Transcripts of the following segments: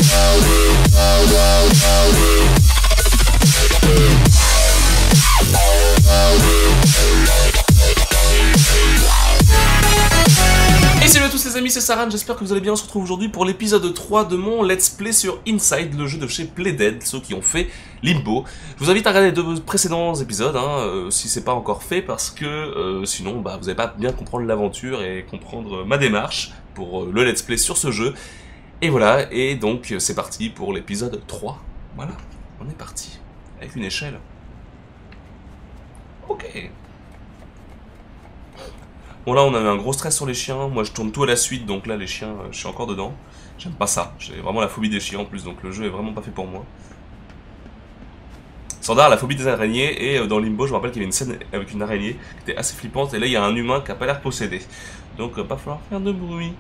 Et salut à tous les amis, c'est Saran, j'espère que vous allez bien. On se retrouve aujourd'hui pour l'épisode 3 de mon Let's Play sur Inside, le jeu de chez Playdead, ceux qui ont fait Limbo. Je vous invite à regarder les deux précédents épisodes, si c'est pas encore fait, parce que sinon vous n'allez pas bien comprendre l'aventure et comprendre ma démarche pour le Let's Play sur ce jeu. Et voilà, et donc c'est parti pour l'épisode 3. Voilà, on est parti, avec une échelle. Ok. Bon là on a eu un gros stress sur les chiens, moi je tourne tout à la suite donc là les chiens je suis encore dedans. J'aime pas ça, j'ai vraiment la phobie des chiens en plus donc le jeu est vraiment pas fait pour moi. Standard, la phobie des araignées et dans Limbo je me rappelle qu'il y avait une scène avec une araignée qui était assez flippante et là il y a un humain qui a pas l'air possédé. Donc pas falloir faire de bruit.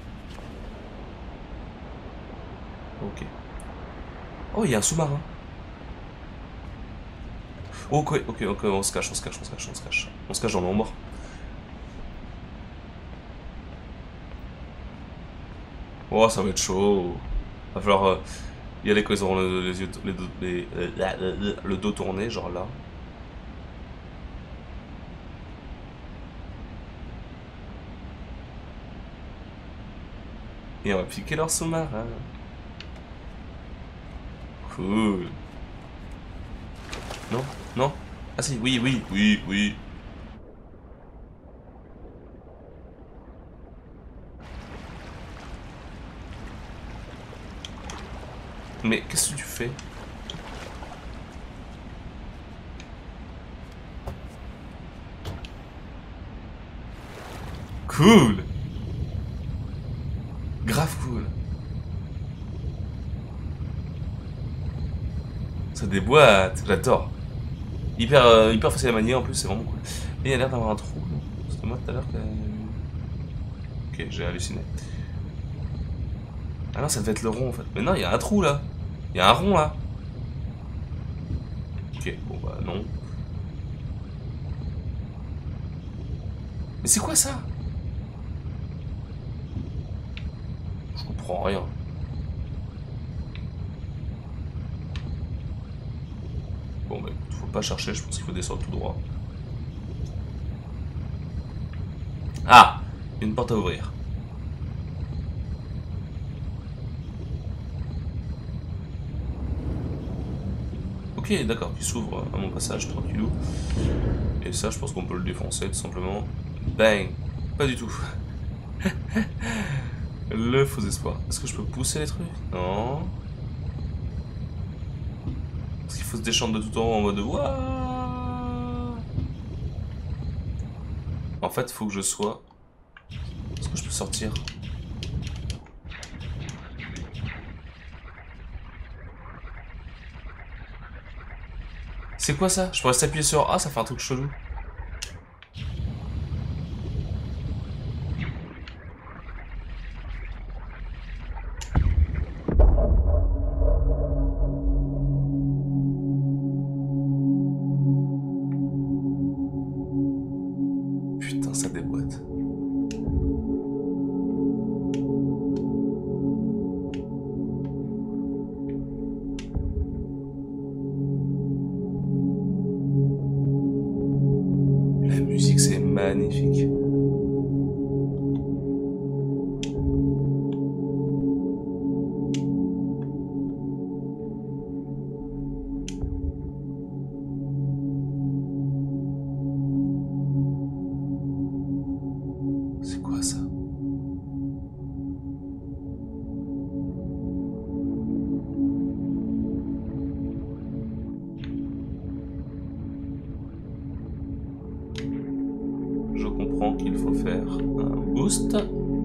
Ok. Oh il y a un sous-marin. Ok, on se cache, on se cache dans l'ombre. Oh, ça va être chaud. Va falloir y aller quand ils auront le dos tourné, genre là. Et on va piquer leur sous-marin. Cool. Non, non. Ah si, oui. Mais qu'est-ce que tu fais? Cool. Grave cool. Ça déboîte, j'adore. Hyper facile à manier en plus, c'est vraiment cool. Et il y a l'air d'avoir un trou. C'était moi tout à l'heure que... Ok, j'ai halluciné. Ah non, ça devait être le rond en fait. Mais non, il y a un trou là. Il y a un rond là. Ok, bon bah non. Mais c'est quoi ça? Je comprends rien. Bon bah écoute, faut pas chercher, je pense qu'il faut descendre tout droit. Ah! Une porte à ouvrir. Ok, d'accord, qui s'ouvre à mon passage, tranquillou. Et ça, je pense qu'on peut le défoncer, tout simplement. Bang! Pas du tout. Le faux espoir. Est-ce que je peux pousser les trucs? Non. Est-ce qu'il faut se déchanter de tout en haut en mode... Wouah! En fait, il faut que je sois... Est-ce que je peux sortir? C'est quoi ça? Je pourrais s'appuyer sur A, ça fait un truc chelou. Putain, ça déboîte. La musique, c'est magnifique. C'est quoi ça? Je comprends qu'il faut faire un boost.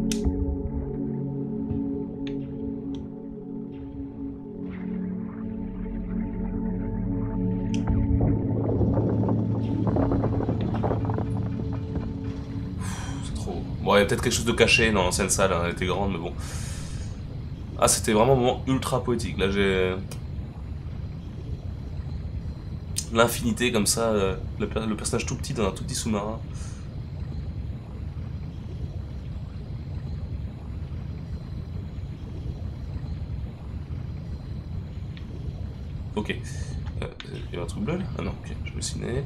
C'est trop... Bon, il y a peut-être quelque chose de caché dans l'ancienne salle, elle était grande, mais bon. Ah, c'était vraiment un moment ultra poétique. Là, j'ai... l'infinité comme ça, le personnage tout petit dans un tout petit sous-marin. Ok. Il y a un truc bleu là? Ah non, ok, je me ciné.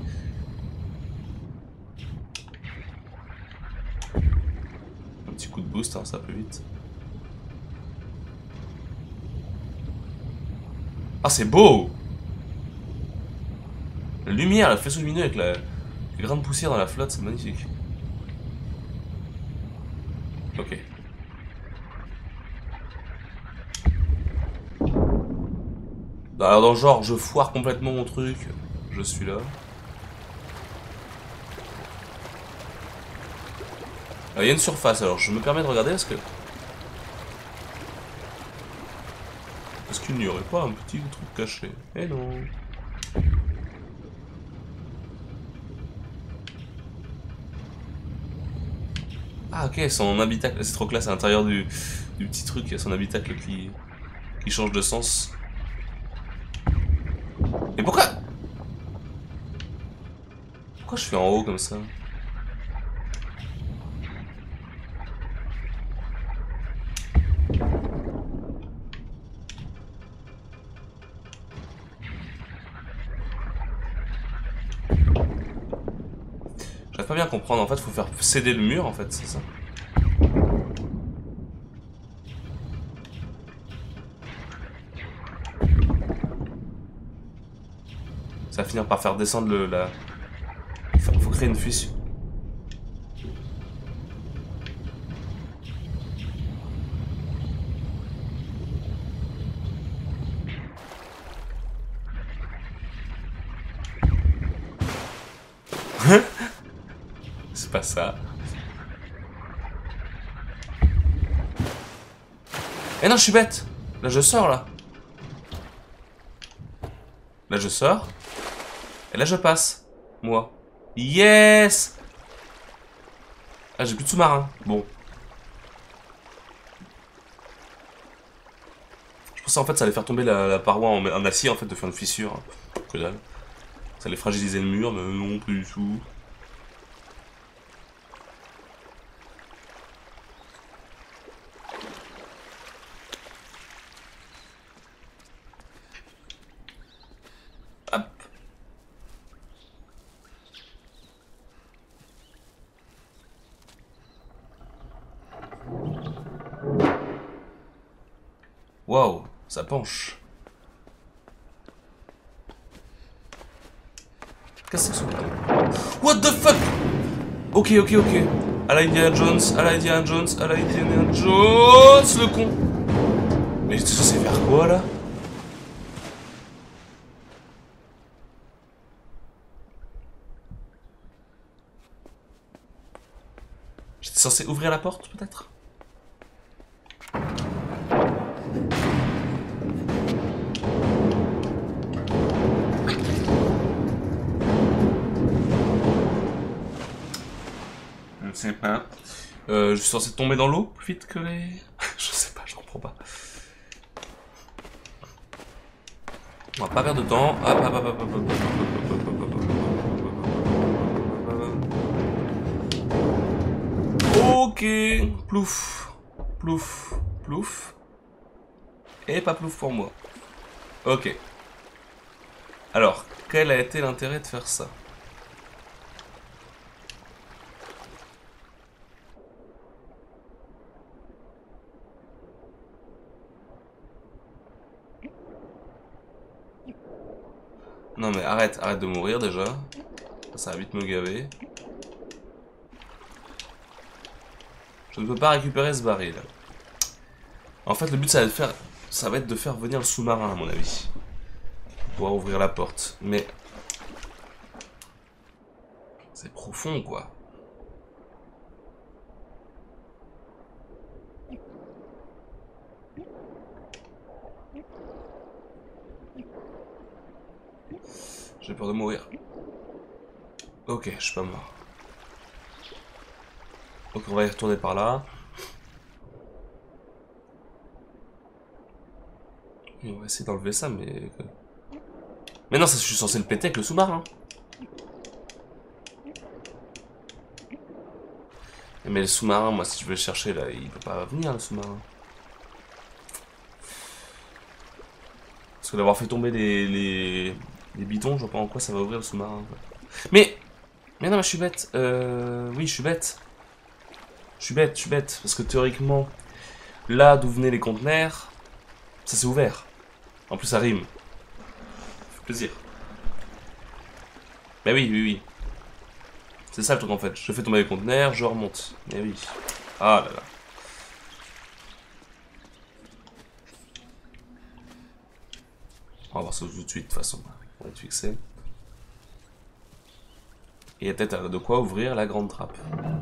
Un petit coup de boost, hein, ça va plus vite. Ah, c'est beau! La lumière, le faisceau lumineux avec les grains de poussière dans la flotte, c'est magnifique. Ok. Alors dans le genre, je foire complètement mon truc, je suis là. Il y a une surface, alors je me permets de regarder, est-ce qu'il n'y aurait pas un petit truc caché? Eh non. Ah ok, son habitacle, c'est trop classe, à l'intérieur du petit truc, il y a son habitacle qui change de sens. Mais pourquoi je suis en haut comme ça? J'arrive pas bien à comprendre, en fait, faut faire céder le mur, en fait, c'est ça? Ça va finir par faire descendre la... Faut créer une fissure. C'est pas ça. Eh non, je suis bête. Là, je sors, là. Là, je sors. Et là, je passe. Moi. Yes! Ah, j'ai plus de sous-marin. Bon. Je pensais, en fait, ça allait faire tomber la paroi en acier, en fait, de faire une fissure. Hein. Que dalle. Ça allait fragiliser le mur, mais non, plus du tout. Hop. Waouh, ça penche. Qu'est-ce que c'est que ça? What the fuck? Ok, ok, ok. À la Indiana Jones, à la Indiana Jones, à la Indiana Jones, le con. Mais j'étais censé faire quoi là? J'étais censé ouvrir la porte peut-être? Je ne sais pas. Je suis censé tomber dans l'eau plus vite que les... Je sais pas, je comprends pas. On va pas perdre de temps. Hop, hop, hop, hop, hop, hop, hop, hop, hop, hop, hop, hop. Ok. Plouf. Plouf. Plouf. Et pas plouf pour moi. Ok. Alors, quel a été l'intérêt de faire ça? Non mais arrête de mourir déjà. Ça va vite me gaver. Je ne peux pas récupérer ce baril. En fait, le but, ça va être de faire venir le sous-marin, à mon avis. Pour pouvoir ouvrir la porte. Mais... c'est profond, quoi. J'ai peur de mourir. Ok, je suis pas mort. Donc on va y retourner par là. Et on va essayer d'enlever ça, mais... Mais non, ça, je suis censé le péter avec le sous-marin. Mais le sous-marin, moi, si je veux le chercher, là, il peut pas venir, le sous-marin. Parce que d'avoir fait tomber les bidons, je vois pas en quoi ça va ouvrir le sous-marin. Mais non, mais je suis bête. Oui, je suis bête. Je suis bête. Parce que théoriquement, là d'où venaient les conteneurs, ça s'est ouvert. En plus, ça rime. Ça fait plaisir. Mais oui. C'est ça le truc en fait. Je fais tomber les conteneurs, je remonte. Mais oui. Ah là là. On va voir ça tout de suite de toute façon. On va être fixé. Et il y a peut-être de quoi ouvrir la grande trappe.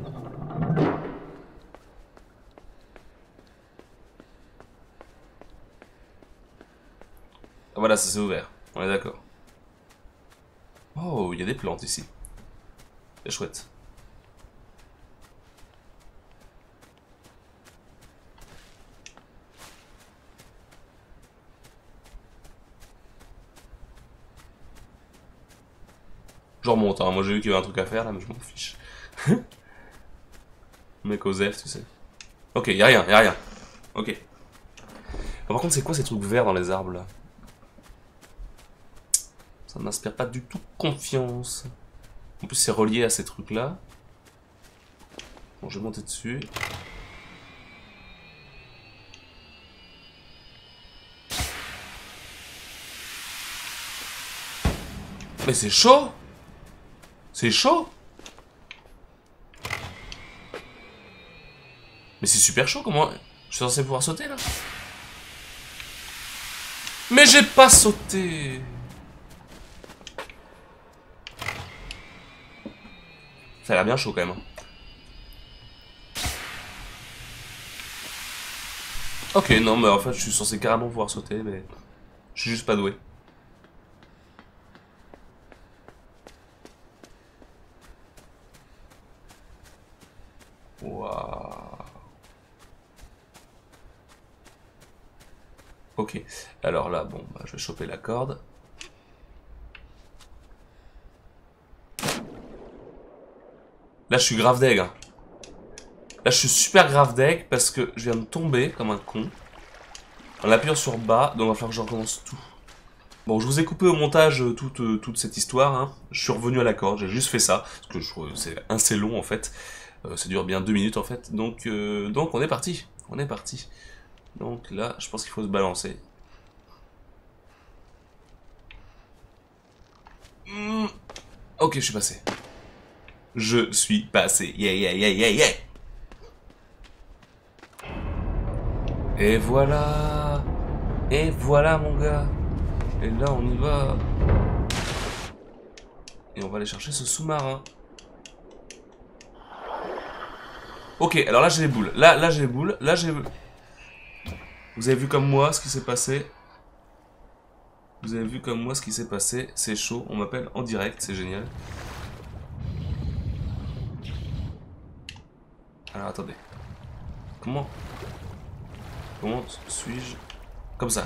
Ah, voilà, ça s'est ouvert. On est d'accord. Oh, il y a des plantes ici. C'est chouette. Je remonte, hein. Moi j'ai vu qu'il y avait un truc à faire là, mais je m'en fiche. Mec Osef, tu sais. Ok, y'a rien. Ok. Par contre, c'est quoi ces trucs verts dans les arbres là? Ça ne m'inspire pas du tout confiance. En plus, c'est relié à ces trucs là. Bon, je vais monter dessus. Mais c'est chaud! C'est chaud! Mais c'est super chaud, comment... Je suis censé pouvoir sauter, là? Mais j'ai pas sauté! Ça a l'air bien chaud, quand même. Ok, non, mais en fait, je suis censé carrément pouvoir sauter, mais... Je suis juste pas doué. Waouh. Ok, alors là, bon, bah, je vais choper la corde. Là, je suis grave deg. Hein. Là, je suis super grave deg parce que je viens de tomber comme un con. En appuyant sur bas, donc il va falloir que je recommence tout. Bon, je vous ai coupé au montage toute cette histoire. Hein. Je suis revenu à la corde, j'ai juste fait ça. Parce que c'est assez long en fait. Ça dure bien 2 minutes en fait. Donc on est parti. On est parti. Donc là, je pense qu'il faut se balancer. Ok, je suis passé. Je suis passé. Yeah. Et voilà. Et voilà mon gars. Et là on y va. Et on va aller chercher ce sous-marin. Ok, alors là j'ai les boules. Là j'ai les boules. Là j'ai... Vous avez vu comme moi ce qui s'est passé. Vous avez vu comme moi ce qui s'est passé. C'est chaud. On m'appelle en direct. C'est génial. Alors attendez. Comment suis-je? Comme ça.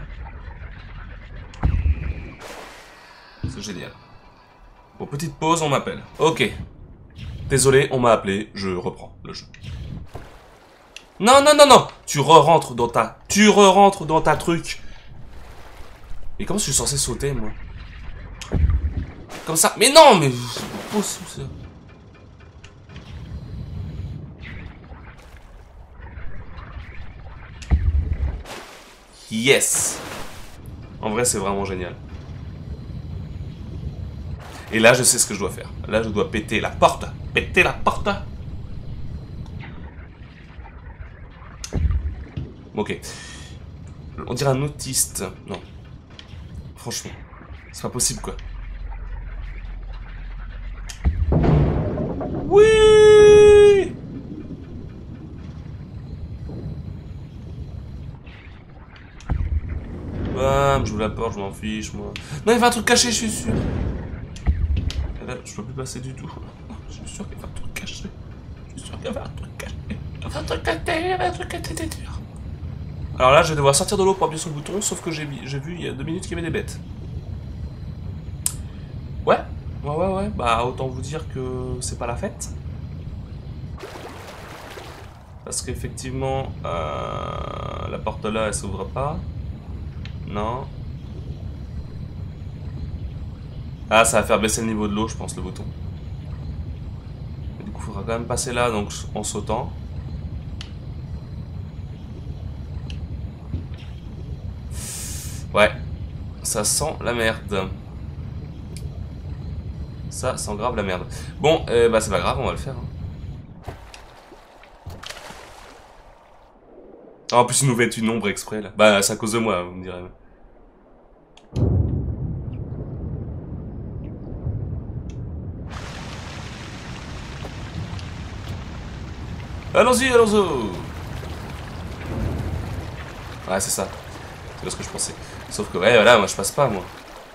C'est génial. Bon, petite pause, on m'appelle. Ok. Désolé, on m'a appelé. Je reprends le jeu. Non. Tu re-rentres dans ta truc. Mais comment je suis censé sauter, moi? Comme ça. Mais non, mais... C'est possible, ça. Yes. En vrai, c'est vraiment génial. Et là, je sais ce que je dois faire. Là, je dois péter la porte. Péter la porte. Ok. On dirait un autiste. Non. Franchement. C'est pas possible, quoi. Oui. Bam, j'ouvre la porte, je m'en fiche, moi. Non, il y avait un truc caché, je suis sûr. Et là, je peux plus passer du tout. Je suis sûr qu'il y avait un truc caché. Alors là, je vais devoir sortir de l'eau pour appuyer sur le bouton, sauf que j'ai vu il y a 2 minutes qu'il y avait des bêtes. Ouais, bah autant vous dire que c'est pas la fête. Parce qu'effectivement, la porte là, elle s'ouvre pas. Non. Ah, ça va faire baisser le niveau de l'eau, je pense, le bouton. Et du coup, il faudra quand même passer là, donc en sautant. Ouais, ça sent la merde. Ça sent grave la merde. Bon, bah c'est pas grave, on va le faire. Hein. Ah, en plus, ils nous mettent une ombre exprès, là. Bah, c'est à cause de moi, vous me direz. Allons-y, allons-y. Ouais, c'est ça. C'est ce que je pensais. Sauf que, ouais, voilà, moi, je passe pas, moi.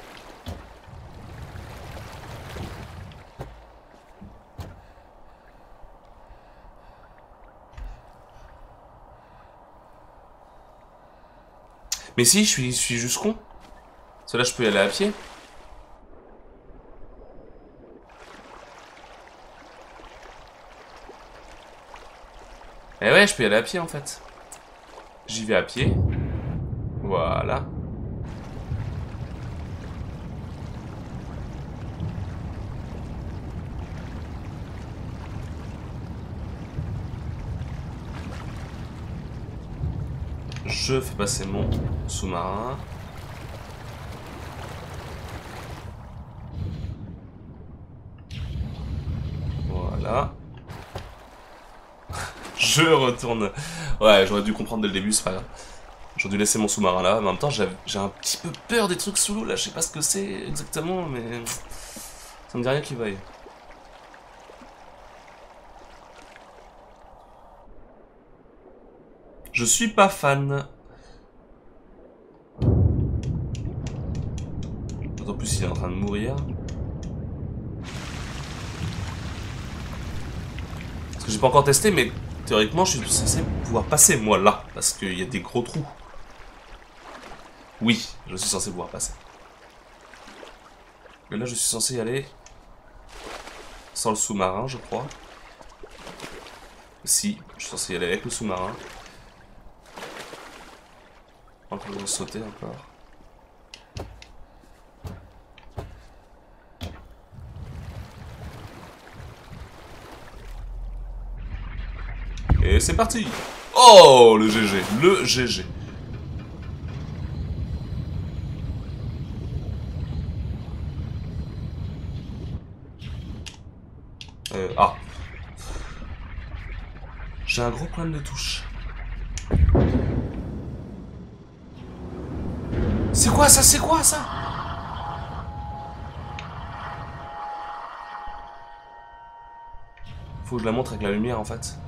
Mais si, je suis juste con. Parce que là, je peux y aller à pied. Eh ouais, je peux y aller à pied, en fait. J'y vais à pied. Voilà. Je fais passer mon sous-marin. Voilà. Je retourne. Ouais, j'aurais dû comprendre dès le début, c'est pas grave. J'aurais dû laisser mon sous-marin là. Mais en même temps, j'ai un petit peu peur des trucs sous l'eau là. Je sais pas ce que c'est exactement, mais ça me dit rien qui vaille. Je suis pas fan. En plus, il est en train de mourir. Parce que j'ai pas encore testé, mais théoriquement, je suis censé pouvoir passer, moi, là. Parce qu'il y a des gros trous. Oui, je suis censé pouvoir passer. Mais là, je suis censé y aller sans le sous-marin, je crois. Si, je suis censé y aller avec le sous-marin. Encore de sauter encore. Et c'est parti. Oh, le GG, le GG. Ah. J'ai un gros problème de touche. C'est quoi ça? C'est quoi ça? Faut que je la montre avec la lumière en fait.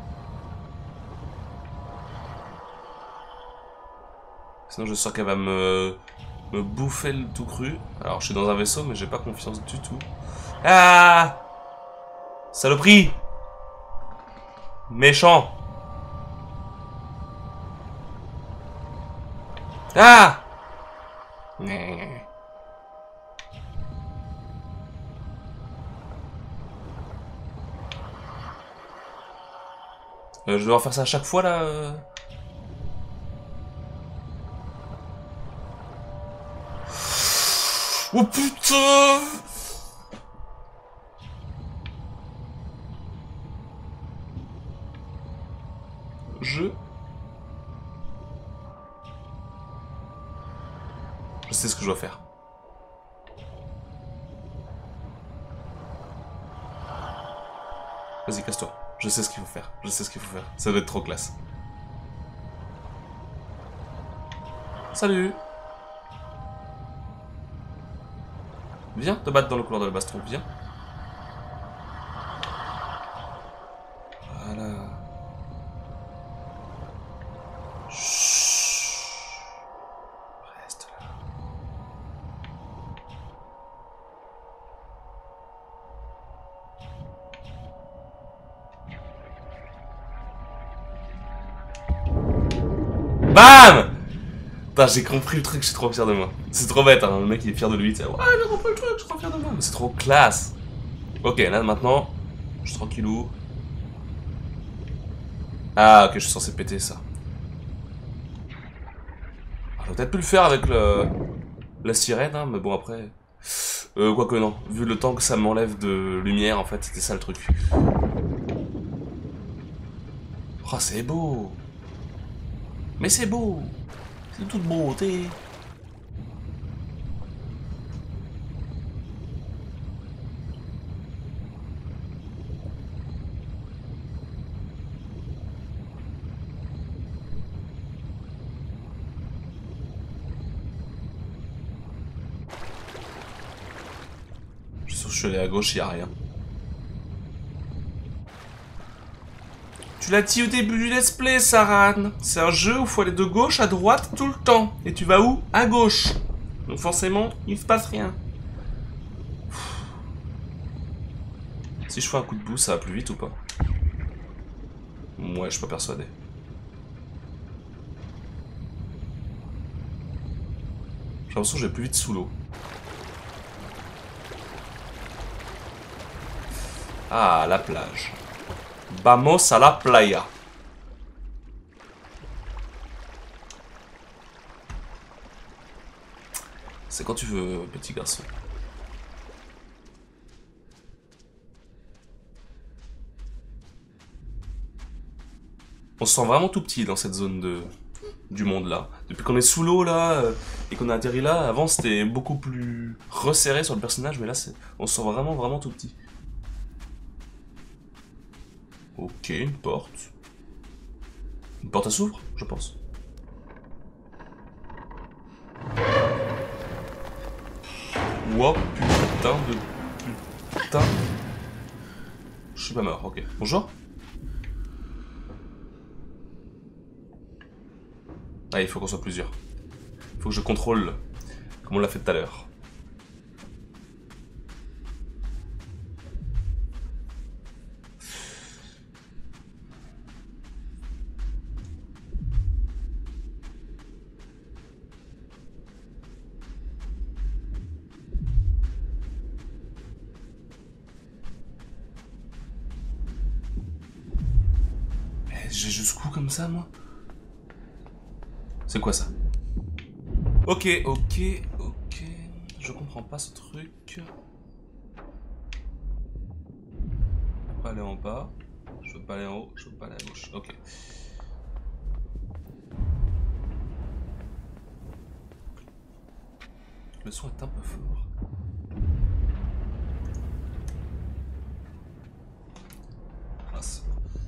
Sinon je suis sûr qu'elle va me bouffer le tout cru. Alors je suis dans un vaisseau mais j'ai pas confiance du tout. Ah! Saloperie! Méchant! Ah! Je vais devoir faire ça à chaque fois là. Oh putain! Je sais ce que je dois faire. Vas-y, casse-toi. Je sais ce qu'il faut faire. Je sais ce qu'il faut faire. Ça doit être trop classe. Salut! Viens te battre dans le couloir de la baston, viens. Voilà. Chut. Reste là. BAM! Putain, j'ai compris le truc, je suis trop fier de moi. C'est trop bête, hein, le mec il est fier de lui, ouais, j'ai compris le truc, je suis trop fier de moi. Mais c'est trop classe. Ok, là maintenant, je suis tranquillou. Ah, ok, je suis censé péter ça. J'aurais peut-être pu le faire avec la sirène, hein, mais bon après... Quoique non, vu le temps que ça m'enlève de lumière, en fait, c'était ça le truc. Oh, c'est beau. Mais c'est beau. C'est toute beauté. Je suis sûr que je suis allé à gauche, il n'y a rien. Tu l'as dit au début du let's play, Saran. C'est un jeu où il faut aller de gauche à droite tout le temps. Et tu vas où? À gauche. Donc forcément, il se passe rien. Si je fais un coup de bout, ça va plus vite ou pas? Ouais, je suis pas persuadé. J'ai l'impression que je vais plus vite sous l'eau. Ah, la plage. Vamos a la playa. C'est quand tu veux, petit garçon. On se sent vraiment tout petit dans cette zone du monde là. Depuis qu'on est sous l'eau là et qu'on a atterri là, avant c'était beaucoup plus resserré sur le personnage, mais là on se sent vraiment vraiment tout petit. Ok, une porte. Une porte à s'ouvre, je pense. Wow, putain de... Putain... Je suis pas mort, ok. Bonjour. Ah, il faut qu'on soit plusieurs. Il faut que je contrôle, comme on l'a fait tout à l'heure. J'ai jusqu'où comme ça, moi? C'est quoi ça? Ok, ok, ok. Je comprends pas ce truc. Je peux pas aller en bas. Je peux pas aller en haut. Je peux pas aller à gauche. Ok. Le son est un peu fort. Mince.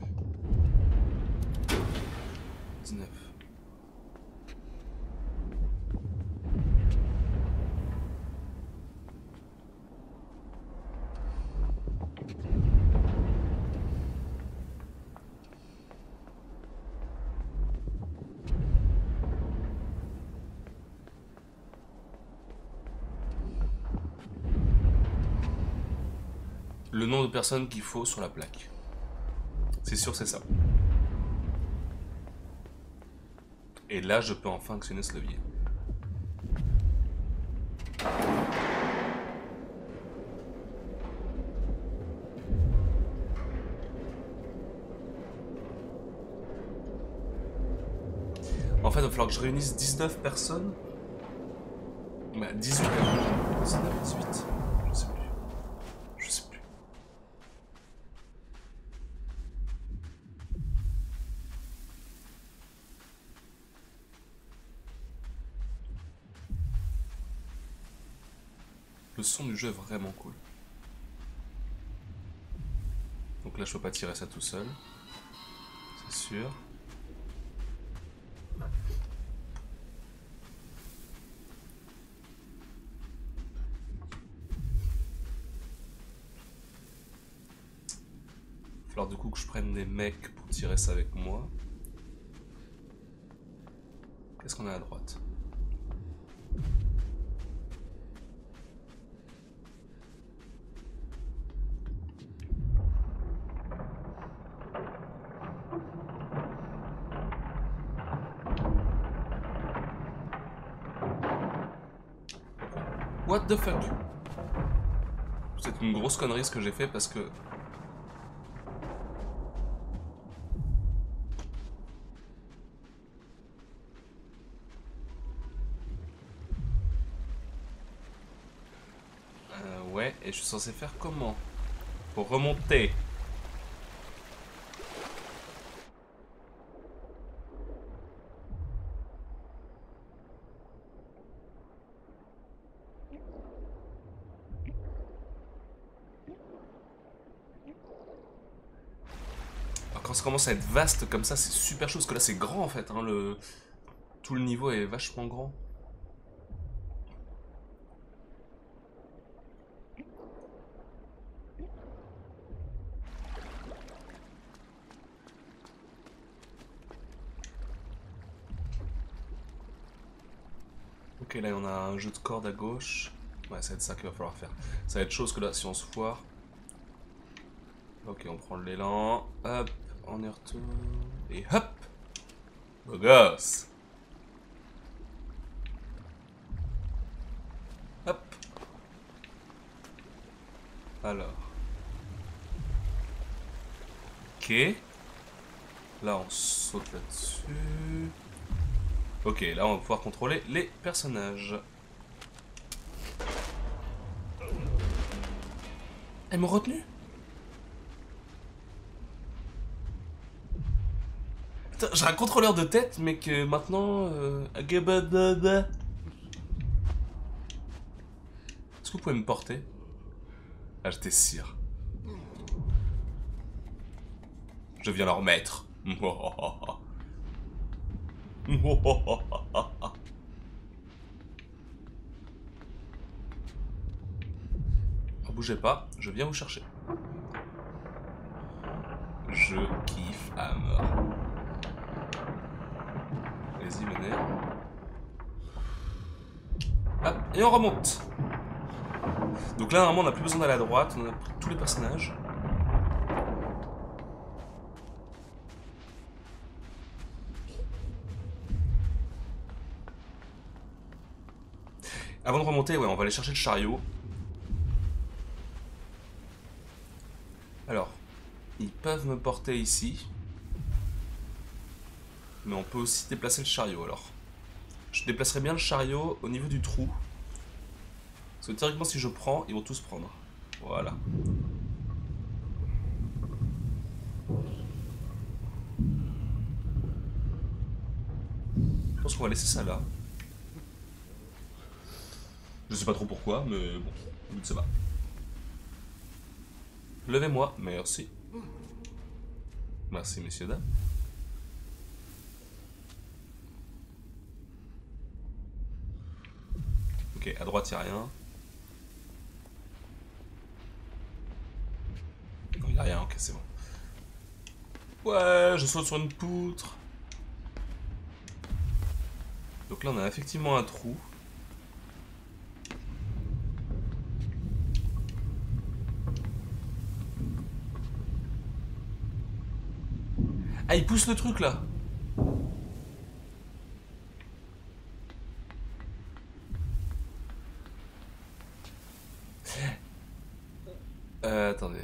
19. Le nom de personne qu'il faut sur la plaque. C'est sûr, c'est ça. Et là, je peux enfin actionner ce levier. En fait, il va falloir que je réunisse 19 personnes. Bah, 18 personnes. 19, 18. Je sais plus. Je sais plus. Le son du jeu est vraiment cool. Donc là, je peux pas tirer ça tout seul. C'est sûr. Il va falloir du coup que je prenne des mecs pour tirer ça avec moi. Qu'est-ce qu'on a à droite? What the fuck? C'est une grosse connerie ce que j'ai fait parce que... Et je suis censé faire comment? Pour remonter. Alors quand ça commence à être vaste comme ça, c'est super chaud, parce que là c'est grand en fait, hein, tout le niveau est vachement grand. Ok, là on a un jeu de cordes à gauche. Ouais, ça va être ça qu'il va falloir faire. Ça va être chaud, parce que là, si on se foire... Ok, on prend l'élan. Hop, on y retourne. Et hop! Beau gosse! Hop! Alors. Ok. Là, on saute là-dessus. Ok, là, on va pouvoir contrôler les personnages. Elles m'ont retenu? Putain, j'ai un contrôleur de tête, mais que maintenant... Est-ce que vous pouvez me porter? Ah, j'étais sire. Je viens leur mettre. Bougez pas, je viens vous chercher. Je kiffe à mort. Allez-y, venez. Hop, et on remonte. Donc là, normalement, on n'a plus besoin d'aller à droite, on a pris tous les personnages. Avant de remonter, ouais, on va aller chercher le chariot. Alors, ils peuvent me porter ici. Mais on peut aussi déplacer le chariot, alors. Je déplacerai bien le chariot au niveau du trou. Parce que théoriquement, si je prends, ils vont tous prendre. Voilà. Je pense qu'on va laisser ça là. Je sais pas trop pourquoi, mais bon, le but ça va. Levez-moi, merci. Merci, messieurs, dames. Ok, à droite, il n'y a rien. Non, il n'y a rien, ok, c'est bon. Ouais, je saute sur une poutre. Donc là, on a effectivement un trou. Ah, il pousse le truc, là. Attendez.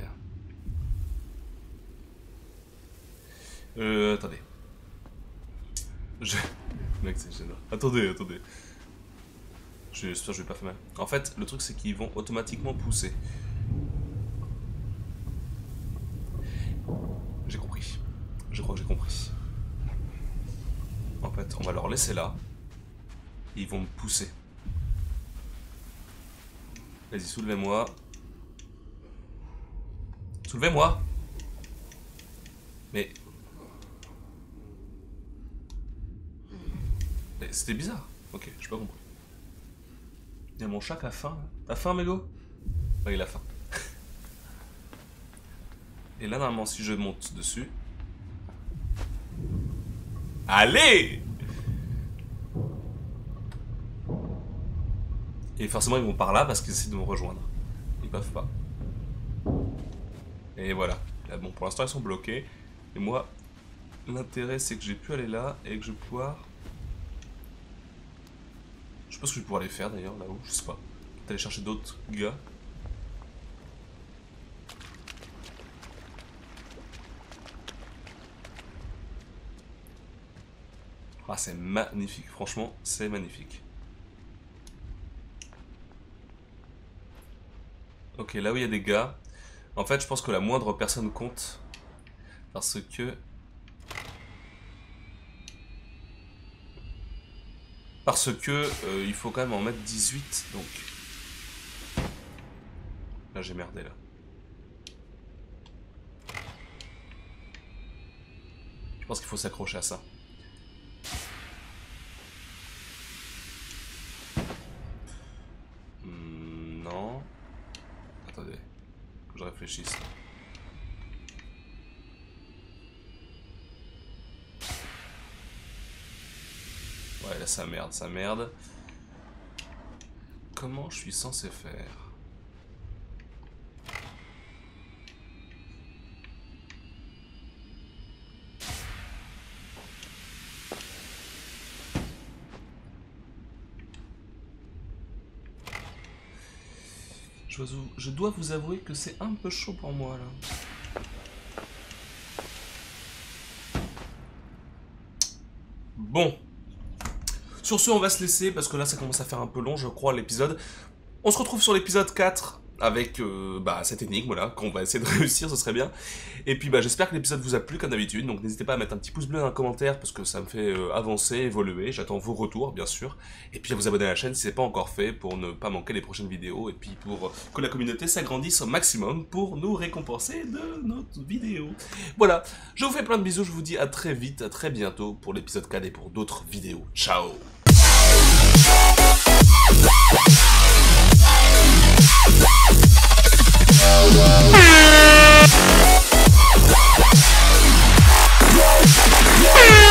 Attendez. Je... Mec, c'est gênant. Attendez. J'espère que je vais pas faire mal. En fait, le truc, c'est qu'ils vont automatiquement pousser. J'ai compris. Je crois que j'ai compris. En fait, on va leur laisser là. Et ils vont me pousser. Vas-y, soulevez-moi. Soulevez-moi. Mais... C'était bizarre. Ok, j'ai pas compris. Il y a mon chat qui a faim. T'as faim, Mégo? Ouais, il a faim. Et là, normalement, si je monte dessus... Allez! Et forcément, ils vont par là parce qu'ils essaient de me rejoindre. Ils peuvent pas. Et voilà. Là, bon, pour l'instant, ils sont bloqués. Et moi, l'intérêt, c'est que j'ai pu aller là et que je vais pouvoir... Je sais pas ce que je vais pouvoir les faire d'ailleurs là-haut, je sais pas. Peut-être aller chercher d'autres gars. Ah, c'est magnifique, franchement, c'est magnifique. Ok, là où il y a des gars, en fait, je pense que la moindre personne compte. Parce que... il faut quand même en mettre 18, donc... Là, j'ai merdé, là. Je pense qu'il faut s'accrocher à ça. Non. Attendez. Faut que je réfléchisse. Ouais, là, ça merde, ça merde. Comment je suis censé faire? Je dois vous avouer que c'est un peu chaud pour moi, là. Bon. Sur ce, on va se laisser, parce que là, ça commence à faire un peu long, je crois, l'épisode. On se retrouve sur l'épisode 4, avec cette énigme, là, qu'on va essayer de réussir, ce serait bien. Et puis, j'espère que l'épisode vous a plu, comme d'habitude. Donc, n'hésitez pas à mettre un petit pouce bleu dans un commentaire, parce que ça me fait avancer, évoluer. J'attends vos retours, bien sûr. Et puis, à vous abonner à la chaîne si c'est pas encore fait, pour ne pas manquer les prochaines vidéos. Et puis, pour que la communauté s'agrandisse au maximum, pour nous récompenser de notre vidéo. Voilà, je vous fais plein de bisous, je vous dis à très vite, à très bientôt pour l'épisode 4 et pour d'autres vidéos. Ciao! Yeah.